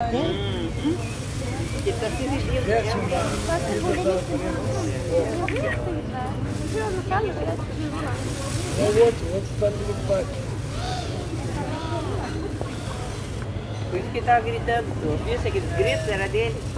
Que está se exibindo. É o outro está tudo baixo. Por isso que ele estava gritando. Tu ouviu aqueles gritos? Era dele.